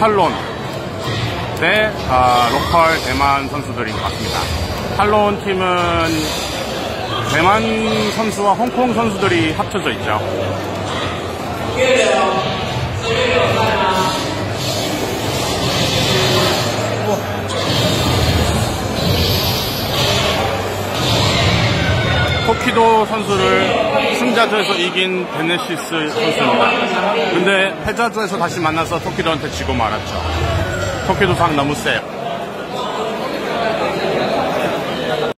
탈론 대 로컬 대만 선수들인 것 같습니다. 탈론 팀은 대만 선수와 홍콩 선수들이 합쳐져 있죠. 토키도 선수를 승자조에서 이긴 베네시스 선수입니다. 근데 패자조에서 다시 만나서 토키도한테 지고 말았죠. 토키도 상 너무 세요.